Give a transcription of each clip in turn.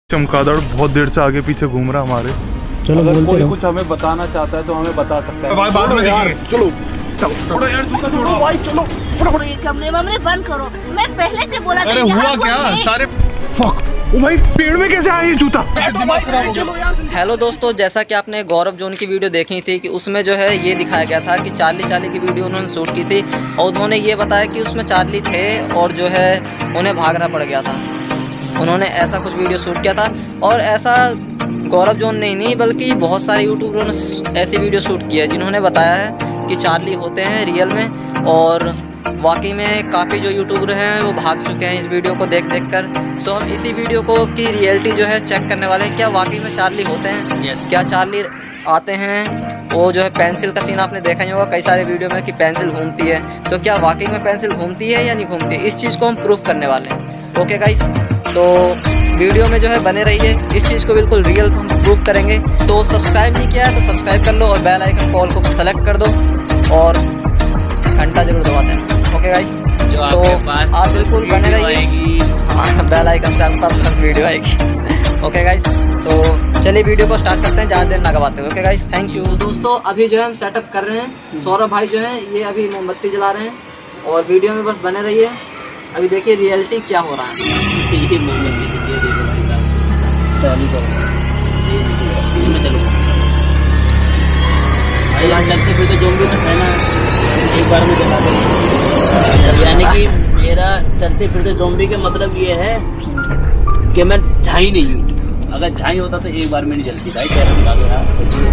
चमगादड़ बहुत देर से आगे पीछे घूम रहा हमारे। चलो अगर कोई कुछ हमें बताना चाहता है तो हमें बता सकता है। भाई बाद में देखेंगे। चलो थोड़ा यार जूता छोड़ो भाई, चलो थोड़ा ये कमरे वमरे बंद करो। मैं पहले से बोला था अरे यहाँ हुआ कुछ क्या है। सारे फक ओ भाई पेड़ में कैसे आया ये जूता। हेलो दोस्तों, जैसा कि आपने गौरव जोन की वीडियो देखी थी कि उसमें जो है ये दिखाया गया था कि चार्ली की वीडियो उन्होंने शूट की थी और उन्होंने ये बताया कि उसमें चार्ली थे और जो है उन्हें भागना पड़ गया था। उन्होंने ऐसा कुछ वीडियो शूट किया था और ऐसा गौरव जोन नहीं बल्कि बहुत सारे यूट्यूबरों ने ऐसी वीडियो शूट की है जिन्होंने बताया है कि चार्ली होते हैं रियल में। और वाकई में काफ़ी जो यूट्यूबर हैं वो भाग चुके हैं इस वीडियो को देख कर। सो हम इसी वीडियो को की रियलिटी जो है चेक करने वाले हैं, क्या वाकई में चार्ली होते हैं। क्या चार्ली आते हैं। वो जो है पेंसिल का सीन आपने देखा ही होगा कई सारे वीडियो में कि पेंसिल घूमती है, तो क्या वाकई में पेंसिल घूमती है या नहीं घूमती है, इस चीज़ को हम प्रूफ करने वाले हैं। ओके गाइस, तो वीडियो में जो है बने रहिए, इस चीज़ को बिल्कुल रियल हम प्रूफ करेंगे। तो सब्सक्राइब नहीं किया है तो सब्सक्राइब कर लो और बेल आइकन कॉल को सेलेक्ट कर दो और घंटा जरूर दबाते हैं। ओके गाइस, तो आप बिल्कुल बने रहिए। हाँ, बेल आइकन से आपके पास तुरंत वीडियो आएगी। ओके गाइस, तो चलिए वीडियो को स्टार्ट करते हैं, ज़्यादा देर ना गवाते हुए। Okay guys, thank you. दोस्तों अभी जो है हम सेटअप कर रहे हैं। सौरभ भाई जो है ये अभी मोमबत्ती जला रहे हैं और वीडियो में बस बने रहिए। अभी देखिए रियलिटी क्या हो रहा है। ये मोमबत्ती ये देखो भाई साहब, चालू करो मैं चलो भाई। यहाँ चलते फिर तो ज़ॉम्बी तो है ना, एक बार में जला दो। यानी कि मेरा चलते फिरते ज़ॉम्बी का मतलब ये है कि मैं झाई नहीं हूँ। अगर झाई होता तो एक बार में नहीं जलती भाई। कैमरा दिखा दो यार।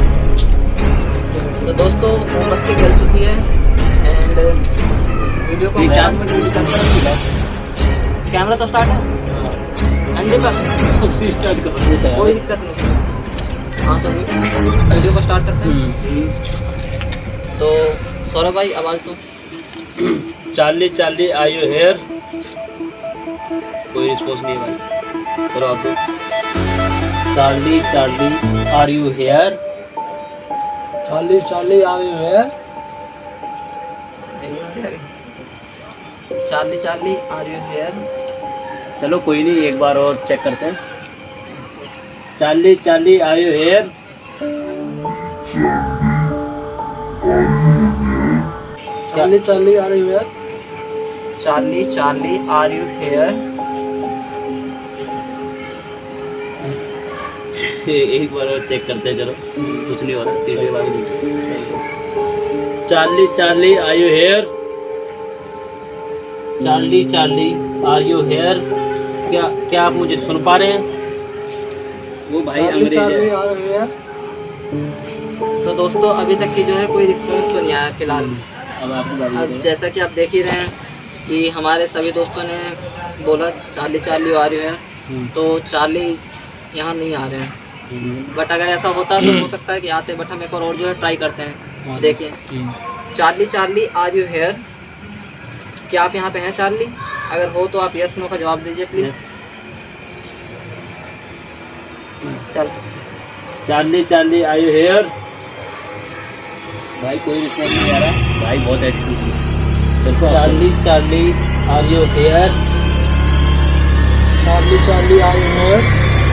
तो दोस्तों मोमबत्ती जल चुकी है एंड वीडियो को 4 मिनट बस। कैमरा तो स्टार्ट है, अंदर पर सबसे स्टार्ट करो, कोई दिक्कत नहीं। हाँ तो वीडियो को स्टार्ट करते हैं। तो सौरभ भाई आवाज़ तो चार्ली आर यू हियर। कोई रिस्पॉन्स नहीं है भाई। चलो आप Charlie are you here. Charlie are you here. Charlie are you here. चलो कोई नहीं, एक बार और चेक करते हैं। Charlie are you here. Charlie are you here. Charlie are you here. एक बार और चेक करते हैं। चलो कुछ नहीं हो रहा, तीसरी बार भी। Charlie are you here. Charlie are you here. क्या आप मुझे सुन पा रहे हैं? वो भाई अंग्रेज है। तो दोस्तों अभी तक की जो है कोई रिस्पॉन्स तो नहीं आया फिलहाल। अब जैसा कि आप देख ही रहे हैं कि हमारे सभी दोस्तों ने बोला चार्ली आर यू हियर, तो चार्ली यहाँ नहीं आ रहे हैं। बट अगर ऐसा होता तो हो सकता है कि आते, बट हम एक और जो है ट्राई करते हैं। देखिए चार्ली आर यू हियर। क्या आप यहाँ पे हैं चार्ली? अगर हो तो आप यस नो का जवाब दीजिए प्लीज़। चल चार्ली आर यू हियर। भाई कोई रिस्पॉन्स नहीं आ रहा भाई, बहुत एटीट्यूड है। Charlie are you here. Charlie are you here.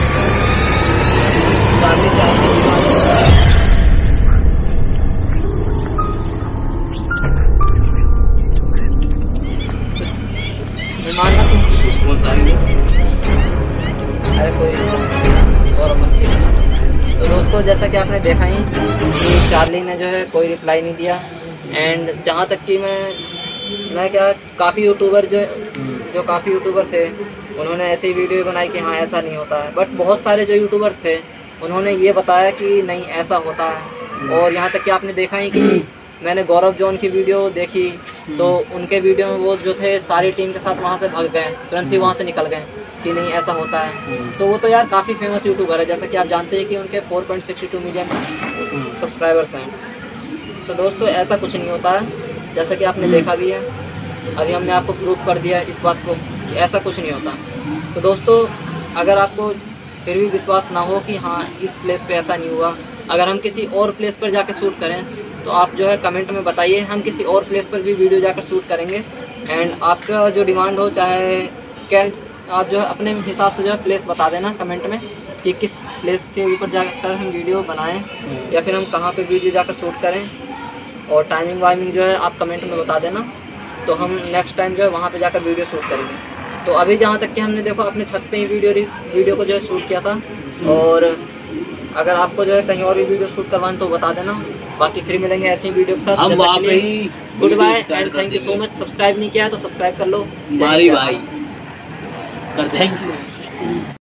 अरे कोई रिस्पॉन्स नहीं है, सौरभ मस्ती करना था। तो दोस्तों जैसा कि आपने देखा ही कि चार्ली ने जो है कोई रिप्लाई नहीं दिया। एंड जहाँ तक कि मैं क्या काफ़ी यूट्यूबर जो काफ़ी यूट्यूबर थे उन्होंने ऐसी वीडियो बनाई कि हाँ ऐसा नहीं होता है। बट बहुत सारे जो यूट्यूबर्स थे उन्होंने ये बताया कि नहीं ऐसा होता है। और यहाँ तक कि आपने देखा ही कि मैंने गौरव जोन की वीडियो देखी तो उनके वीडियो में वो जो थे सारी टीम के साथ वहाँ से भाग गए, तुरंत ही वहाँ से निकल गए कि नहीं ऐसा होता है। तो वो तो यार काफ़ी फेमस यूट्यूबर है, जैसा कि आप जानते हैं कि उनके 4.62 मिलियन सब्सक्राइबर्स हैं। तो दोस्तों ऐसा कुछ नहीं होता है, जैसा कि आपने देखा भी है। अभी हमने आपको प्रूव कर दिया इस बात को कि ऐसा कुछ नहीं होता। तो दोस्तों अगर आपको फिर भी विश्वास ना हो कि हाँ इस प्लेस पे ऐसा नहीं हुआ, अगर हम किसी और प्लेस पर जाकर शूट करें तो आप जो है कमेंट में बताइए, हम किसी और प्लेस पर भी वीडियो जाकर शूट करेंगे। एंड आपका जो डिमांड हो, चाहे आप जो है अपने हिसाब से जो है प्लेस बता देना कमेंट में कि किस प्लेस के ऊपर जाकर हम वीडियो बनाएं या फिर हम कहाँ पे वीडियो जाकर शूट करें, और टाइमिंग वाइमिंग जो है आप कमेंट में बता देना, तो हम नेक्स्ट टाइम जो है वहाँ पे जाकर वीडियो शूट करेंगे। तो अभी जहाँ तक कि हमने देखो अपने छत पे ही वीडियो को जो है शूट किया था, और अगर आपको जो है कहीं और भी वीडियो शूट करवाएं तो बता देना। बाकी फिर मिलेंगे ऐसे ही वीडियो के साथ। हम वहाँ पे ही good bye and thank you so much. Subscribe नहीं किया है तो सब्सक्राइब कर लो। भाई थैंक यू।